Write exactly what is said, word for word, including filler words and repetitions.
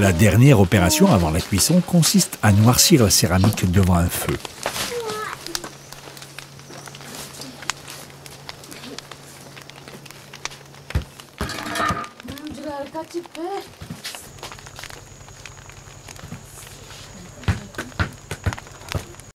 La dernière opération avant la cuisson consiste à noircir la céramique devant un feu.